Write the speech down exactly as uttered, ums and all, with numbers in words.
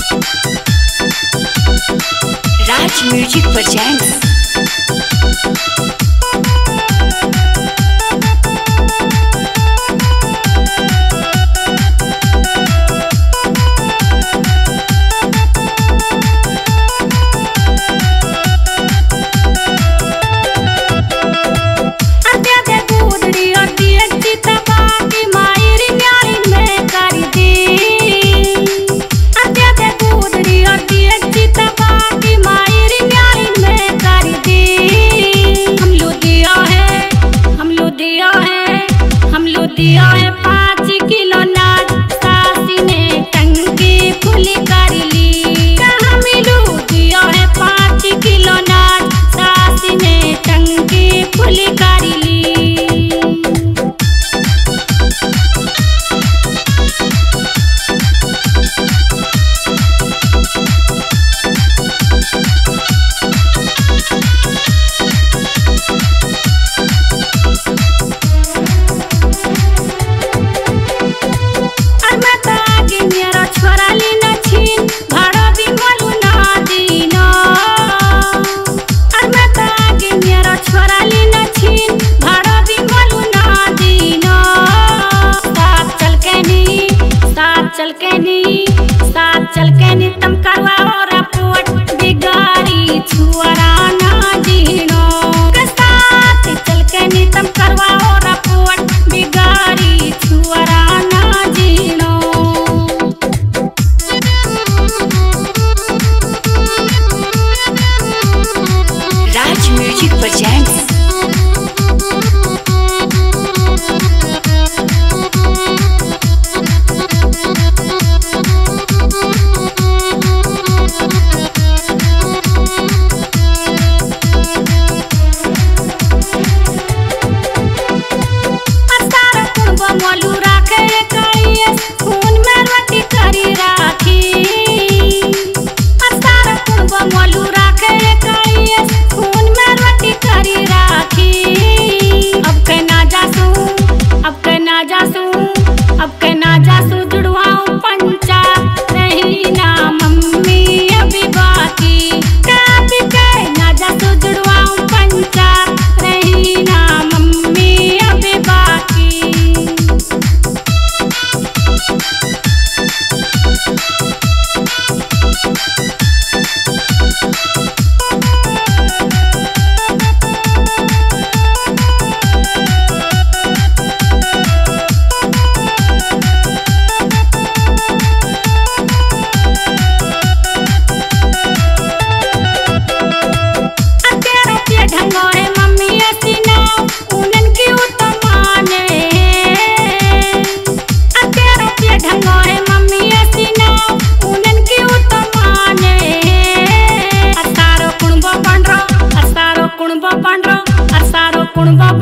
राज music presents. दिया है पाँच किलो नाच सासी ने टंकी फुली कर ली। कहाँ मिलू दिया है पाँच किलो नाच सासी ने टंकी फुली कर ली। चल के नी साथ चल के नी तम करवा और पोट बिगाड़ी छुआरा ना जीनो के साथ चल के नी तम करवा और पोट बिगाड़ी छुआरा ना जीनो। Raj music presents. मोलू राखे करिए खून में रोटी करी राखी। असार कुंबो मोलू राखे करिए खून में रोटी करी राखी। अब के ना जासू अब के ना जासू अब के ना जासू जुड़वाऊं पंचा नहीं ना मम्मी अभी बाकी। कभी के ना जासू जुड़वाऊं पंचा नहीं ना मम्मी अभी बाकी। कुणबा